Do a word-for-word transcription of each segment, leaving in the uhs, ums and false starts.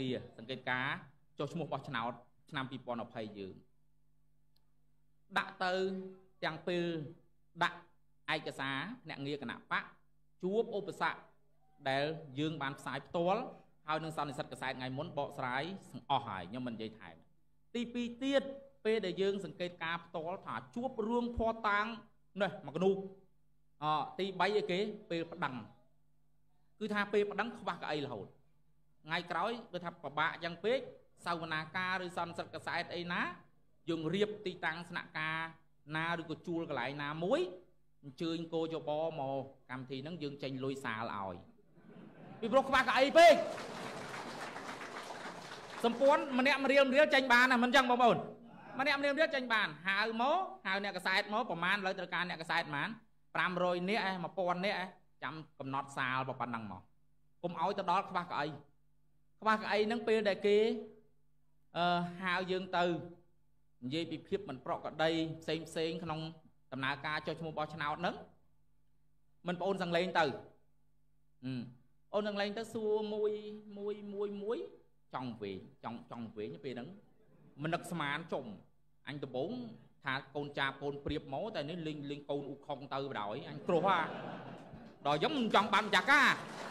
kia sân kết cá cho chúng một bao cháo năm pi pon ở phây dương đã từ tiếng pil đã ai cái xá nẹt nghe cái nạp bát chúa ốp sạ để dương bàn sải toán hai nương sau này sắt cái sải ngày muốn bỏ sải ở hải nhưng mình dây thải ti pi tiết p để dương sân kết cá toán thả chúa rương pho tang này mà cái nu ờ ti bay cái kế p đằng cứ tha p đằng không bao cái là hồn ngày cõi cứ tha bạ chẳng p sau na ca rồi sân sắt cái sải ấy ná dùng riệp ti tăng sạ ca na rồi có chua cái lại na muối chơi cô cho bò mồ cầm thì nó dương tranh lôi xà lòi vì bro các cái pe sầm pón mà nẹm riêng riêng tranh bàn này mình chẳng bao bồn mà nẹm riêng riêng tranh bàn hào mố hào nẹt cái side mốประมาณเลยตระการnẹt cái sideมันปรามโรยเนี้ยมาปอนเนี้ยจำกำหนดซาลปปันนังหมอกุมเอาตะดอcác cái các cáiนั่งเปย์ได้เกเอ่อหาวยืงตือยี่ปีเพียบมันเปราะก็ได้เซ็งเซ็งขนมตำนากาchoชมูบอชนาวนึงมันโอนสังเลนตืออืมโอนสังเลนตือซัวมวยมวยมวยมวยจองเวจองจองเวนี่เป็นนั้นมันนักสมานจมอันตะบงถ้าโกนจ่าโกนเปรียบหมอแต่นี่ลิงลิงโกนอุคงตือบ่อยอันกลัวว่าดอยย้อมจองบัมจากก้า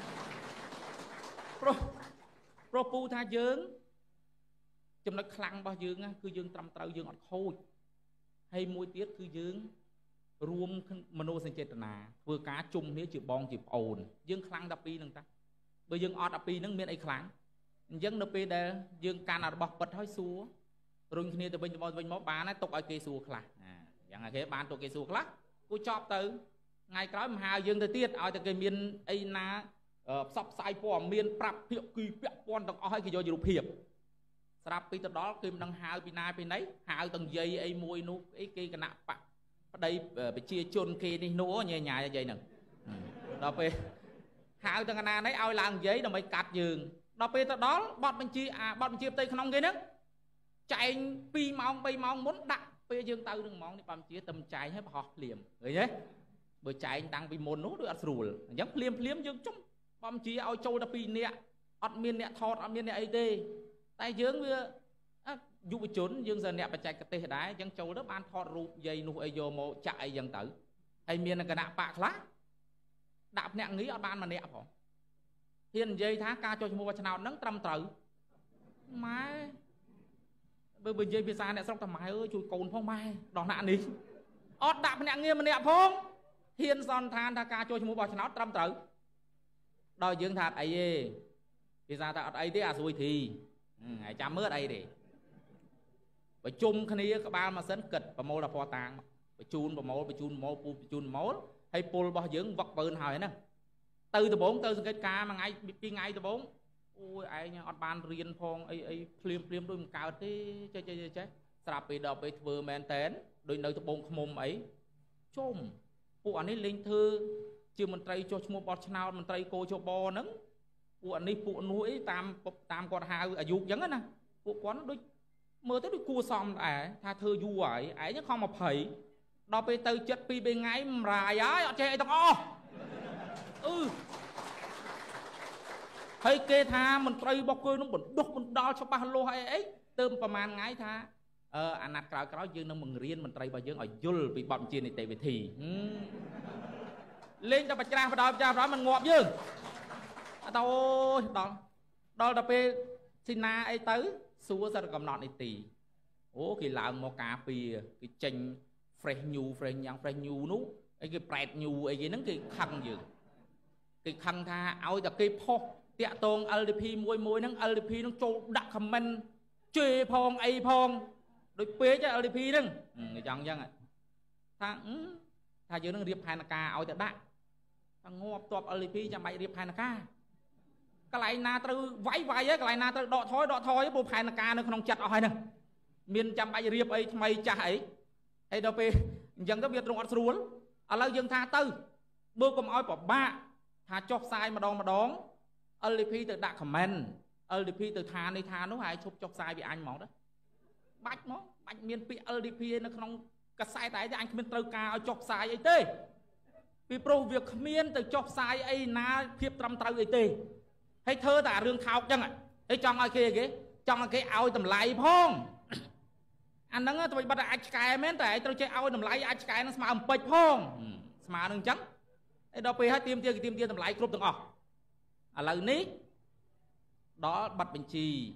โปรโปรปูท่ายืงจำนวนคลังบ่ยืงนะคือยืงตำเตายืงอดโคตรให้มวยเตี้ยคือยืงรวมมโนสังเจตนาเพื่อการจุ่มนี้จีบบองจีบโอนยืงคลังดับปีนึงtaเบอร์ยืงอดดับปีนึงมีไอ้คลังยืงดับปีเดยืงการอัดบอกปัดห้อยซัวรุ่งนี้แต่เป็นมอเป็นมอบานนะตกไอ้เกซัวคลังอย่างไรบานตกเกซัวคลังกูชอบตื่นไงก็มาหายืงแต่เตี้ยเอาแต่เกมีนไอ้นาซับไซปอมมีนปรับเพียบกีเปียปอนต้องเอาให้กี่โยอยู่เพียบสลับปีตลอดคือมันหาวปีนาปีไหนหาวตั้งยัยไอ้มวยนู้ไอ้กีกันหนักปะđây ไปเชียร์ชนกีนี่นู้ใหญ่ใหญ่ใหญ่หนึ่งเราไปหาวตั้งนาไหนเอาหลังยัยเราไม่กัดยืงเราไปตลอดบอดมันเชียร์อ่ะบอดมันเชียร์ตีขนมกีนึงใจปีมองปีมองmuốnดักไปยืงเตาหนึ่งมองนี่ปั๊มเชียร์เต็มใจให้พอเหลี่ยมเฮ้ยเบอร์ใจดังไปมนนู้ด้วยอัศรูลยังเหลี่ยมเหลี่ยมยืงจุ๊บปั๊มเชียร์เอาโจตะปีเนี่ยอัดเมียนเนี่ยทอดอัดเมียนเนี่ยไอเดแต่ยืงเบื่อยุบจุนยืงจะเนี่ยไปใจกระเตะได้ยังโจđó banทอดรูปใหญ่นู่ไอโยโมchạyยังtửไอเมียนกระดาปากละดาบเนี่ยงี้เอาban màเนี่ยผมเฮียนยัยท้าการโจชมูวัชนานั่งตรำtửไม้เบื่อเบื่อยัยพิซซ่าเนี่ยส่งทำไมเออช่วยโกนพ่อไม้ดอกหน้านี้อดดาบเนี่ยงี้มันเนี่ยผมเฮียนซอนทานท้าการโจชมูวัชนาตรำtử đòi dương thạt ấyพิซซ่าถ้าไอ้ที่อาสุยทีไอ้จำเมื่อไอ้ดิไปจุ่มคันนี้ก็บ้านมาเส้นเกิดประโมลพอตางไปจูนประโมลไปจูนโมปูไปจูนโมลให้ปูลบ่ยืงวักปืนหอยนะtừ từ bốn từ cái cá mà ngay bị ngay từ bốn ôi ai nha ọt ban riêng phong ấy ấy phim phim đôi cao thế chơi chơi chơi sạp bị đọc bị vừa men tén đôi nơi từ bốn mồm ấy chôm phụ anh ấy linh thư chưa mình trai cho mua bọt nào mình trai cô cho bò nấng phụ anh ấy phụ núi tam tam quạt hà ở dục giống nè phụ quán đôi mơ tới đôi cua xòm à tha thơ du ấy ấy chứ không mà phẩy đọc bị từ chất pi bên ngay rài á ở chơi tao o ừ hay kê tha mình trai bọc cười nó bẩn đục mình đo cho ba lô hay ấy tômประมาณ ngay tha ờ anh nát cào cào dương nó mừng riêng mình trai bao dương ở dul bị bận chiên này tệ về thì lên cho bạch ra và đòi ra đó mình ngọt dương tao đó đó là pe xin na ấy tới xua ra cầm nọn này tì ô kỳ lạ một cà phê cái chanh fresh new fresh nhang fresh new nú ấy cái bẹt new ấy cái nấng cái khăn dương cái khăn tha aoจากcái po tiệ tông lờ đê pê môi môi nấng lờ đê pê nó trâu đặt comment chơi phong ai phong đôi pé cho lờ đê pê nấng người chọn dân à tha tha dương nấng riệp hai naka aoจากđạn thằng ngọt tọp lờ đê pê cho mày riệp hai naka cái lại na từ vẫy vẫy á cái lại na từ đọ thoi đọ thoi á bộ hai naka nó không chặt ở hai nè miền chăm bay riệp ấy mày chả ấy hay đâu pe dân có biết trong ọt ruột ở lâu dân tha tư bữa cùng oi bỏ ba tha chọc sai mà đón mà đón lờ đê pê từ đặt comment lờ đê pê từ tha này tha nó hay chụp chọc sai bị anh mỏng đó bạch nó bạch miền pi lờ đê pê nó không cái sai tại anh miền trâu ca chọc sai ấy tê vì pro việc miền từ chọc sai ấy na phiệp trầm trâu ấy tê hay thơ tả rương khao chăng ạ ấy trong ai kia kì trong cái ao tầm lại phong anh nắng tụi bắt ai cài mến tại tôi chơi ao tầm lại ai cài nó mà bịch phong mà đừng trắng ấy đâu hai tiêm tia tiêm tia tầm lại cướp từng ọ à lần ní đó bắt bình trì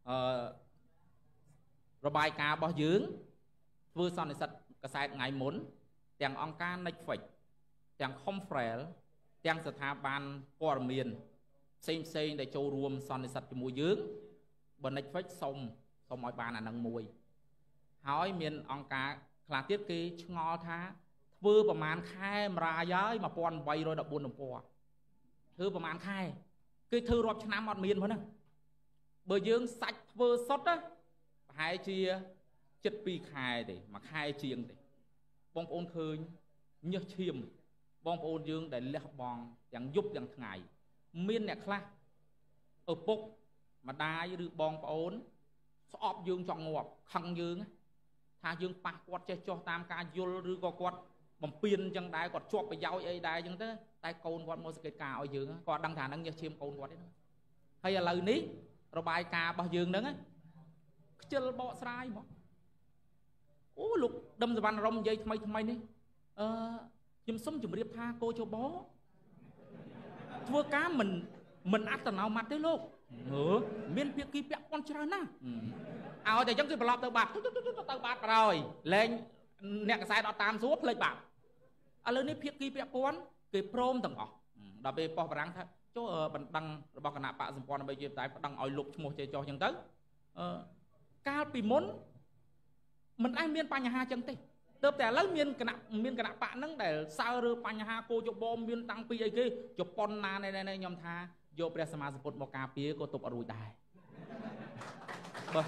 rồi bài cá bao dưỡng vừa xong thì sạch cái sai ngày muốn tiếng ông ca nách phịch tiếng không phải tiếng sự thà ban qua miền xem xem để châu ruộng xong thì sạch cái mùi dưỡng bên nách phịch xong xong mọi bàn là nâng mùi hỏi miền ông ca là tiếp kia ngó thá vừaประมาณ khai mà ra giới mà bọn vay rồi đập buồn đồng bò thưประมาณ khai cái thư rộp cho năm một miền thôi nè bởi dưỡng sạch vừa sốt á hai chia chất pi khai thì mà khai chiêng thì bông ôn khơi nhớ chiêm bông ôn dương để lẹ bòn chẳng giúp chẳng ngày miên nè khla ở bốc mà đai được bông ôn sọp dương chọn ngọt khăn dương tha dương pa quạt che cho tam ca vô rư co quạt bằng pin chẳng đai quạt chọpไปย้อยấy đai chẳng thế tay côn quạt mua cái cà ở dương quạt đăng thả năng nhớ chiêm côn quạt đấy hay là lời ní rồi bài cà bao dương đó á chơi bọ sai mà ô lục đâm ra bàn rong dây thay thay ní chim sống chim riệp tha cô cho bó thua cá mình mình ăn tao nào mặt đấy luôn nữa miên việc kia bẹo con chơi na ao thì chẳng cái lọp tàu bạc tàu bạc rồi lên nẹt cái sai đó tam số lên bạc à lên ní việc kia bẹo con cái prom tầng ọ đập về po bảng thôi chỗ bằng đăng bao cái nạp bạc sầm con bây giờ tại đăng ỏi lục một chơi cho chẳng tới cao bị muốn mình ai miên pa nhà ha chẳng tê tậpแต่lấy miên cái nạp miên cái nạp bạn nắng để sao rơ pa nhà ha cô cho bom miên tăng pi ấy kia cho pon na này này nhom tha vôព្រះសម្មាសម្ពុទ្ធមកការពារក៏ទុបអត់រួចដែរបើ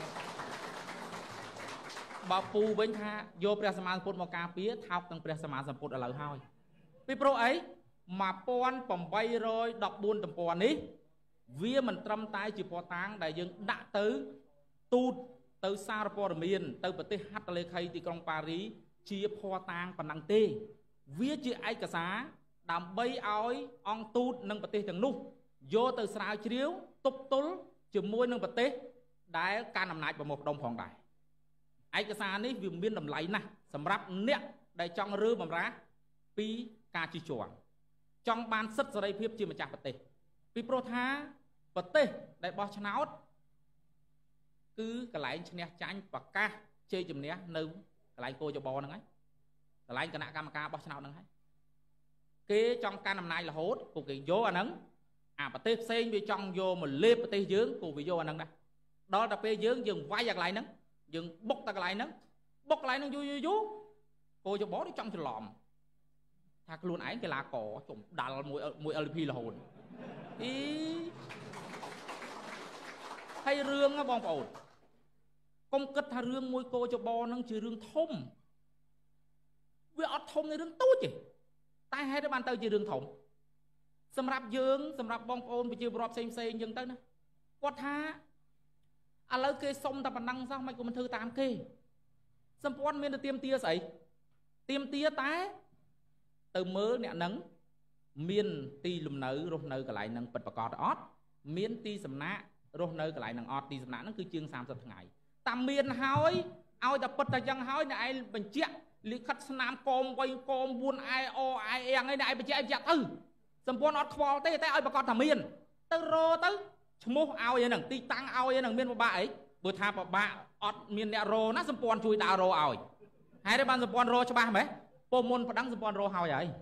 បើពូវិញថាយកព្រះសម្មាសម្ពុទ្ធមកការពារថោកទាំងព្រះសម្មាសម្ពុទ្ធឥឡូវហើយពីព្រោះអីmột nghìn tám trăm mười bốnទំព័រនេះវាមិនត្រឹមតែជាពណ៌តាងដែលយើងដាក់ទៅទូតទៅសារព័ត៌មានទៅប្រទេសហត្ថលេខីទីក្រុងប៉ារីជាភ័ស្តុតាងប៉ុណ្ណឹងទេវាជាឯកសារដើម្បីឲ្យអង្គទូតនិងប្រទេសទាំងនោះយកទៅស្រាវជ្រាវទប់ទល់ជាមួយនឹងប្រទេសដែលកាន់អំណាចប្រមូលផ្ដុំផងដែរឯកសារនេះវាមានតម្លៃណាស់សម្រាប់អ្នកដែលចង់រើបម្រាស់ពីការជិះជាន់ចង់បានសិទ្ធិសេរីភាពជាម្ចាស់ប្រទេសពីព្រោះថាប្រទេសដែលបោះឆ្នោតគឺកន្លែងឈ្នះចាញ់ប្រកាសជ័យជំនះនៅកន្លែងគោចបហ្នឹងហើយកន្លែងគណៈកម្មការបោះឆ្នោតហ្នឹងហើយគេចង់កាន់អំណាចរហូតពួកគេយកអាហ្នឹងអាប្រទេសផ្សេងវាចង់យកមកលេបប្រទេសយើងក៏វាយកអាហ្នឹងដែរដល់តែពេលយើងយើងវាយអាកន្លែងហ្នឹងយើងបុកតែកន្លែងហ្នឹងបុកកន្លែងហ្នឹងយូរយូរយូរគោចបនេះចង់ច្រឡំថាខ្លួនឯងកីឡាករជុំដាល់មួយមួយ แอล พี រហូតអីហើយរឿងណាបងប្អូនកុំគិតថារឿងមួយគោចបហ្នឹងជារឿងធំវាអត់ធំនៃរឿងតូចទេតែហេតុតែបានទៅជារឿងធំសម្រាប់យើងសម្រាប់បងប្អូនប្រជាពលរដ្ឋផ្សេងផ្សេងយើងទៅណាគាត់ថាឥឡូវគេសុំតែប៉ុណ្ណឹងសោះមិនក៏មិនធ្វើតាមគេសម្ព័ន្ធមានតែទៀមទាស្អីទៀមទាតែទៅមើលអ្នកហ្នឹងមានទីលំនៅរស់នៅកន្លែងហ្នឹងពិតប្រាកដអត់មានទីសំណាក់រស់នៅកន្លែងហ្នឹងអត់ទីសំណាក់ហ្នឹងគឺជាងសាមសិបថ្ងៃតាមមានហើយឲ្យតែពិតតែចឹងហើយអ្នកឯងបញ្ជាក់លិខិតស្នាមកមវៃកមវួនអែអអែអៀងឯអ្នកឯងបញ្ជាក់បញ្ជាក់ទៅសម្ព័ន្ធអត់ខ្វល់ទេតែឲ្យប្រកាសថាមានទៅរទៅឈ្មោះឲ្យហ្នឹងទីតាំងឲ្យហ្នឹងមានពិបាកអីបើថាពិបាកអត់មានអ្នករណាសម្ព័ន្ធជួយដើររឲ្យហើយតែបានសម្ព័ន្ធរច្បាស់មែនពុំមុនប្តឹងសម្ព័ន្ធរហើយហើយ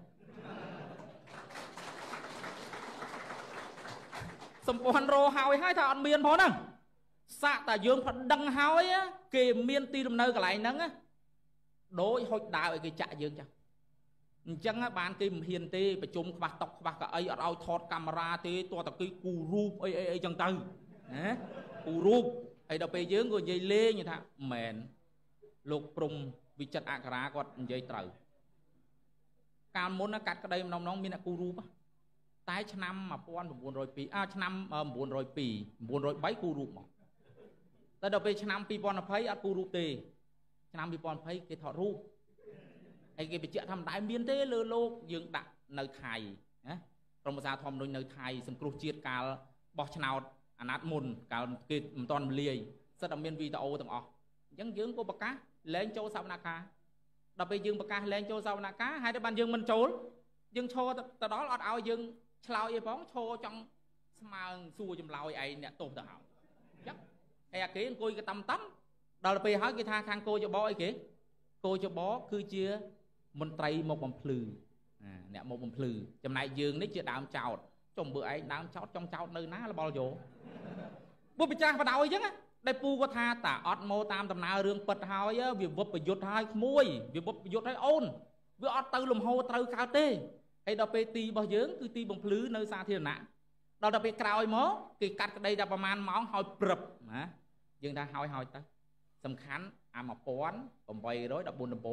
សម្ព័ន្ធរហើយហើយថាអត់មានផងហ្នឹងសាក់តែយើងប្តឹងហើយគេមានទីលំនៅកន្លែងហ្នឹងដូចហុចដាវឲ្យគេចាក់យើងចឹងអញ្ចឹងបានគេមិនហ៊ានទេប្រជុំខ្វះតុកខ្វះកៅអីអត់ឲ្យថតកាមេរ៉ាទេទោះតែគេគូរូបអីអីអីចឹងទៅណាគូរូបហើយដល់ពេលយើងក៏និយាយលេងថាមែនលោកព្រំវិចិត្រអក្សរាគាត់និយាយត្រូវកាលមុនកាត់ក្តីម្ដងម្ដងមានអ្នកគូរូបតែឆ្នាំmột nghìn chín trăm lẻ haiអើឆ្នាំchín không không hai 903គូរូបមកតែដល់ពេលឆ្នាំhai không hai khôngអត់គូរូបទេឆ្នាំhai không hai khôngគេថតរូបហើយគេបញ្ជាក់ថាមិនដែលមានទេលើលោកយើងដាក់នៅថៃណាក្រមប្រសាធម្មនុញ្ញនៅថៃសង្គ្រោះជាតិកាលបោះឆ្នោតអាណត្តិមុនកាលគេមិនទាន់លាយសិតតែមានវីដេអូទាំងអស់អញ្ចឹងយើងក៏ប្រកាសលែងចូលសវនកម្មដល់ពេលយើងប្រកាសលែងចូលសវនកម្មហើយតែបានយើងមិនចូលយើងឈរទៅដល់អត់ឲ្យយើងឆ្លើយអីផងឈរចង់ស្មើងសួរចម្លើយឯងអ្នកទោសទៅហើយអញ្ចឹងហើយអាគេអង្គុយក៏តាមតាមដល់ពេលហើយគេថាខាងគោចបអីគេគោចបគឺជាមន្ត្រីមកបំភ្លឺអ្នកមកបំភ្លឺចំណែកយើងនេះជាដើមចោតចុំបើឯងដើមចោតចង់ចោតនៅណាលបល់យោពុទ្ធម្ចាស់បដ ாய் អញ្ចឹងដែលពូគាត់ថាតាអត់មកតាមដំណើររឿងពិតហើយវាវឹបប្រយុទ្ធហើយក្មួយវាវឹបប្រយុទ្ធហើយអូនវាអត់ទៅលំហត្រូវកើតទេហើយដល់ពេលទីរបស់យើងគឺទីបំភ្លឺនៅសាធារណៈដល់ដល់ពេលក្រោយមកគេកាត់ក្តីតែប្រហែលម៉ោងហើយព្រឹបណាយើងថាហើយហើយទៅសំខាន់អាmột nghìn tám trăm14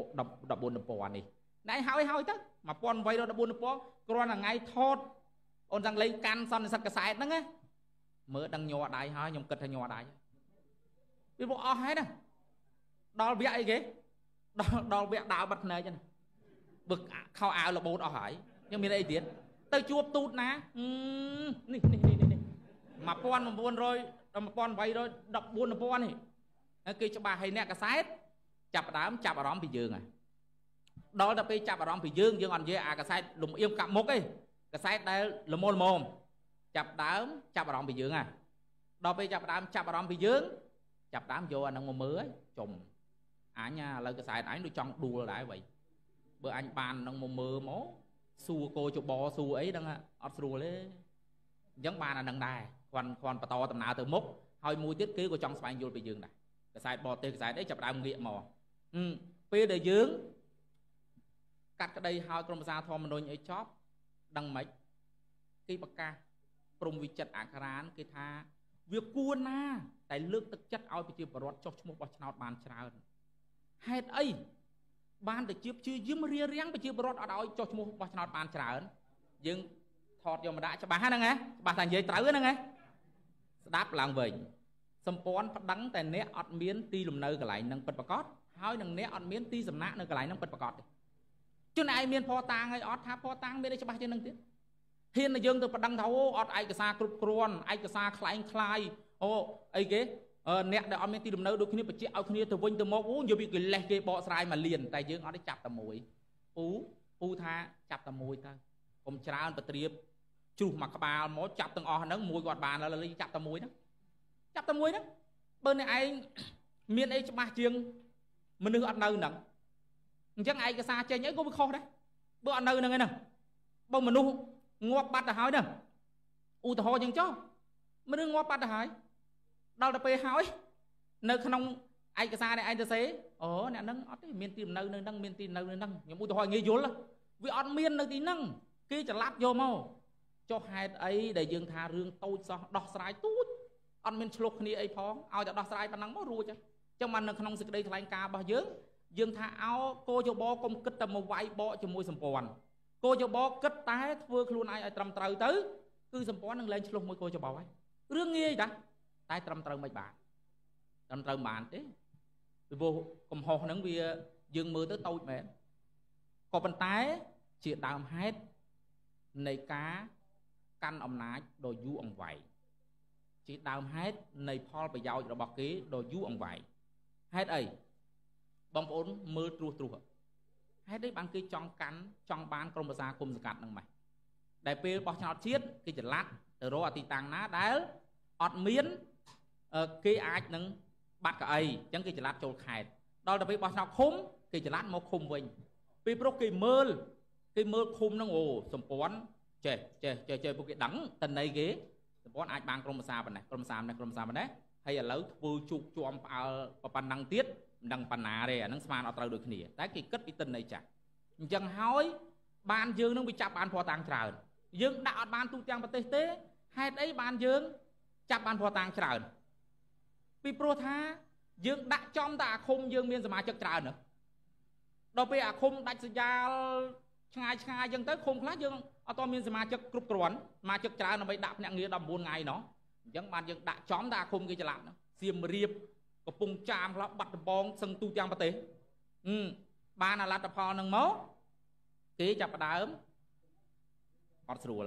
14នេះណែហើយហើយទៅmột nghìn tám trăm14គ្រាន់តែថ្ងៃថតអូនទាំងលេងកាន់សន្និសិទកសែតហ្នឹងណាមើលដឹងញ័រដៃហើយខ្ញុំគិតថាញ័រដៃវាមកអស់ហើយណាដល់វគ្គអីគេដល់ដល់វគ្គដើរបាត់ភ្នែកណាបើខោអាវលបូតអស់ហើយខ្ញុំមានអីទៀតទៅជួបទូតណានេះនេះនេះនេះmột nghìn chín trămដល់một nghìn tám trăm14នេះគេច្បាស់ឲ្យអ្នកកសែតចាប់ដើមចាប់អារម្មណ៍ពីយើងហ่ะដល់ទៅពេលចាប់អារម្មណ៍ពីយើងយើងអត់និយាយអាកសែតលំអៀងកាប់មុខទេកសែតដែលល្មមល្មមចាប់ដើមចាប់អារម្មណ៍ពីយើងហ่ะដល់ពេលចាប់ដើមចាប់អារម្មណ៍ពីយើងចាប់ដើមយកអានឹងមកមើលចុំអញឥឡូវកសែតអញដូចចង់ដួលដែរវ៉ៃបើអញបាននឹងមកមើលមកសួរគោចបសួរអីដឹងអត់ស្រួលទេអញ្ចឹងបានអានឹងដែរគ្រាន់គ្រាន់បន្តដំណើរទៅមុខហើយមួយទៀតគេក៏ចង់ស្វែងយល់ពីយើងដែរកសែតបរទេសកសែតអីចាប់ដើមងាកមកពេលដែលយើងកាត់ក្តីឲ្យក្រុមប្រឹក្សាធម្មនុញ្ញអីចប់ដឹងមិនគេប្រកាសព្រំវិចិត្រអក្ខរានគេថាវាគួរណាតែលើកទឹកចិត្តឲ្យប្រជាពលរដ្ឋចុះឈ្មោះបោះឆ្នោតបានច្រើនហេតុអីបានតែជាព្យាយាមរៀបរៀងប្រជាពលរដ្ឋអត់ឲ្យចុះឈ្មោះបោះឆ្នោតបានច្រើនយើងថតយកមកដាក់ច្បាស់ហ្នឹងហ៎ច្បាស់ថានិយាយត្រូវហ្នឹងហ៎ស្ដាប់ឡើងវិញសម្ព័ន្ធប្តឹងតែអ្នកអត់មានទីលំនៅកន្លែងហ្នឹងពិតប្រាកដហើយនឹងអ្នកអត់មានទីសំណាក់នៅកន្លែងហ្នឹងពិតប្រាកដទេជនឯងមានភ័ស្តុតាងហើយអត់ថាភ័ស្តុតាងមានអីច្បាស់ជាងនឹងទៀតហ៊ានតែយើងទៅប្តឹងថាអូអត់ឯកសារគ្រប់គ្រាន់ឯកសារคล้ายคล้ายអូអីគេអ្នកដែលអត់មានទីលំនៅដូចគ្នាបញ្ជាក់ឲ្យគ្នាទៅវិញទៅមកអូយកពីកិលេសគេបកស្រាយមកលៀនតែយើងអត់ទេចាប់តែមួយពូពូថាចាប់តែមួយទៅកុំច្រើនបត្រៀបជ្រុះមកក្បាលមកចាប់ទាំងអស់ហ្នឹងមួយគាត់បានហើយចាប់តែមួយហ្នឹងចាប់តែមួយហ្នឹងបើអ្នកឯងមានអីច្បាស់ជាងមនុស្សអត់នៅហ្នឹងអញ្ចឹងឯកសារចេញអីក៏វាខុសដែរបើអត់នៅហ្នឹងឯហ្នឹងបើមនុស្សងាប់បាត់ទៅហើយហ្នឹងឧទាហរណ៍ចឹងចុះមនុស្សងាប់បាត់ទៅហើយដល់ទៅពេលហើយនៅក្នុងឯកសារនេះឯងទៅសេអូអ្នកហ្នឹងអត់ទេមានទីលំនៅនៅហ្នឹងមានទីលំនៅនៅហ្នឹងខ្ញុំឧទាហរណ៍ងាយយល់វាអត់មាននៅទីហ្នឹងគេច្រឡាត់យកមកចុះហេតុអីដែលយើងថារឿងតូចសោះដោះស្រាយទូចអត់មានឆ្លុះគ្នាអីផងឲ្យតែដោះស្រាយប៉ុណ្ណឹងមករួចអញ្ចឹងបាននៅក្នុងសេចក្តីថ្លែងការណ៍របស់យើងយើងថាអោគោចបកុំគិតតែមកវាយបកជាមួយសម្ព័ន្ធគោចបគិតតែធ្វើខ្លួនឯងឲ្យត្រឹមត្រូវទៅគឺសម្ព័ន្ធនឹងលែងឆ្លុះមួយគោចបហើយរឿងងាយតាតែត្រឹមត្រូវមិនបានត្រឹមត្រូវបានទេពីព្រោះកំហុសហ្នឹងវាយើងមើលទៅតូចមែនក៏ប៉ុន្តែជាដើមហេតុនៃការកាន់អំណាចដ៏យូរអង្វែងជាដើមហេតុនៃផលប្រយោជន៍របស់គេដ៏យូរអង្វែងហេតុអីបងប្អូនមើលត្រួសត្រាសហេតុអីបានគេចង់កាន់ចង់បានក្រុមប្រឹក្សាគុំសង្កាត់នឹងម៉េចដែលពេលបោះឆ្នោតជាតិគេច្រឡាត់ទៅរកអទីតាំងណាដែលអត់មានគេអាចនឹងបាត់កៅអីអញ្ចឹងគេច្រឡាត់ចូលខេត្តដល់ទៅពេលបោះឆ្នោតឃុំគេច្រឡាត់មកឃុំវិញពេលព្រោះគេមើលគេមើលឃុំហ្នឹងអូសម្ព័ន្ធចេះចេះចេះចេះពួកគេដឹងតន័យគេសម្ព័ន្ធអាចបានក្រុមប្រឹក្សាប៉ុណ្ណេះក្រុមប្រឹក្សានេះក្រុមប្រឹក្សាប៉ុណ្ណេះហើយឥឡូវធ្វើជុកជាំផ្អើលប៉ុណ្ណឹងទៀតមិនដឹងប៉ុណ្ណាទេអាហ្នឹងស្មានអត់ត្រូវដូចគ្នាតែគេគិតពីទិន្នន័យចាស់អញ្ចឹងហើយបានយើងនឹងវាចាប់បានភ័ស្តុតាងច្រើនយើងដាក់អត់បានទូទាំងប្រទេសទេហេតុអីបានយើងចាប់បានភ័ស្តុតាងច្រើនពីព្រោះថាយើងដាក់ចំតែអាឃុំយើងមានសមាជិកច្រើនណាដល់ពេលអាឃុំដាច់សញ្ញាឆ្ងាយឆ្ងាយអញ្ចឹងទៅឃុំខ្លះយើងអត់តមានសមាជិកគ្រប់គ្រាន់សមាជិកច្រើនដើម្បីដាក់ភ្នាក់ងារដប់9ថ្ងៃណោះអញ្ចឹងបានយើងដាក់ចំតែអាឃុំគេច្រឡាត់សៀមរាបកំពង់ចាមខ្លះបាត់ដំបងសឹងទូទាំងប្រទេសអឺបានអាលទ្ធផលនឹងមកគេចាប់ផ្ដើមអត់ស្រួលឡា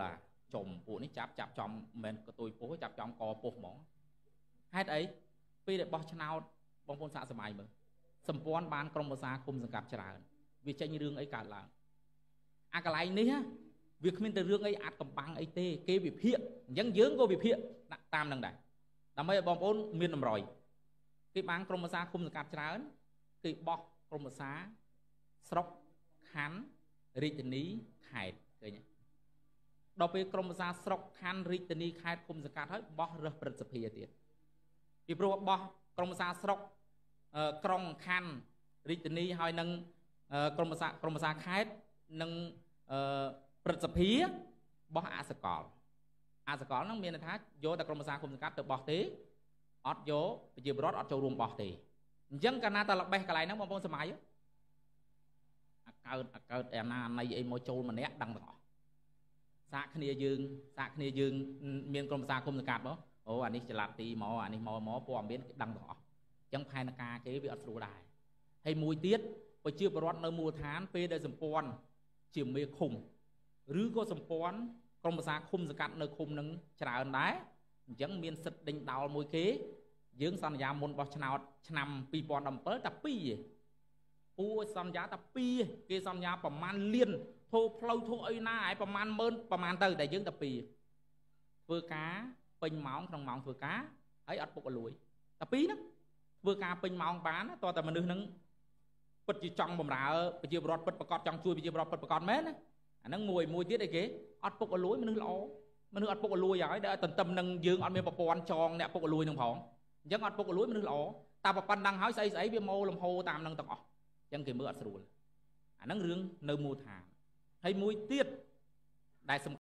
จมពួកនេះចាប់ចាប់ចំមិនក៏ទួយពោះចាប់ចំកពោះហ្មងហេតុអីពេលដែលបោះឆ្នោតបងប្អូនសាកសម័យមើលសម្ព័ន្ធបានក្រុមប្រឹក្សាគុំសង្កាត់ច្រើនវាចេញរឿងអីកើតឡើងអាកន្លែងនេះវាគ្មានតែរឿងអីអាចកំបាំងអីទេគេវិភាគអញ្ចឹងយើងក៏វិភាគដាក់តាមនឹងដែរដើម្បីឲ្យបងប្អូនមានតម្រុយគេបានក្រុមប្រឹក្សាគុំសង្កាត់ច្រើនគេបោះក្រុមប្រឹក្សាស្រុកខណ្ឌរាជធានីខេត្តឃើញទេដល់ពេលក្រុមប្រឹក្សាស្រុកខណ្ឌរាជធានីខេត្តគុំសង្កាត់ហើយបោះរើសព្រឹទ្ធសភាទៀតពីព្រោះបោះក្រុមប្រឹក្សាស្រុកក្រុងខណ្ឌរាជធានីហើយនឹងក្រុមប្រឹក្សាក្រុមប្រឹក្សាខេត្តនិងព្រឹទ្ធសភាបោះអសកលអសកលហ្នឹងមានន័យថាយកតែក្រុមប្រឹក្សាគុំសង្កាត់ទៅបោះទេអត់យកប្រជាពលរដ្ឋអត់ចូលរួមបោះទេអញ្ចឹងកាលណាតែល្បេះកន្លែងហ្នឹងបងប្អូនសម័យអាកើតអាកើតអាណាណៃអីមកចូលម្នាក់ដឹងទាំងអស់សាកគ្នាយើងសាកគ្នាយើងមានក្រុមប្រឹក្សាគុំសង្កាត់មកអូអានេះចល័តទីមកអានេះមកមកព័ត៌មានគេដឹងទាំងអស់អញ្ចឹងផែនការគេវាអត់ស្រួលដែរហើយមួយទៀតប្រជាពលរដ្ឋនៅមូលដ្ឋានពេលដែលសម្ព័ន្ធជាមេឃុំឬក៏សម្ព័ន្ធក្រុមប្រឹក្សាឃុំសង្កាត់នៅឃុំនឹងច្រើនដែរអញ្ចឹងមានសិទ្ធិដេញដោលមួយគេយើងសន្យាមុនបោះឆ្នោតឆ្នាំពីរពាន់ដប់7តែពីរពូសន្យាតែពីរគេសន្យាប្រមាណលានធូរផ្លូវធូរអីណាហើយប្រមាណម៉ឺនប្រមាណទៅតែយើងតែពីរធ្វើការពេញម៉ោងក្នុងម៉ោងធ្វើការហើយអត់ពុកអលួយតែពីរហ្នឹងធ្វើការពេញម៉ោងបានតើតែមនុស្សហ្នឹងពិតជាចង់បម្រើប្រជាពលរដ្ឋពិតប្រកបចង់ជួយប្រជាពលរដ្ឋពិតប្រកបមែនណាអាហ្នឹងមួយមួយទៀតអីគេអត់ពុកអលួយមនុស្សល្អមនុស្សអត់ពុកអលួយហើយដែលទន្ទឹមនឹងយើងអត់មានប្រព័ន្ធចងអ្នកពុកអលួយនឹងផងអញ្ចឹងអត់ពុកអលួយមនុស្សល្អតែប៉ុណ្ណឹងហើយស្អីស្អីវាមកលំហូរតាមនឹងទាំងអស់អញ្ចឹងគេមើលអត់ស្រួលអាហ្នឹងរឿងនៅមូលដ្ឋានហើយមួយទៀតដែល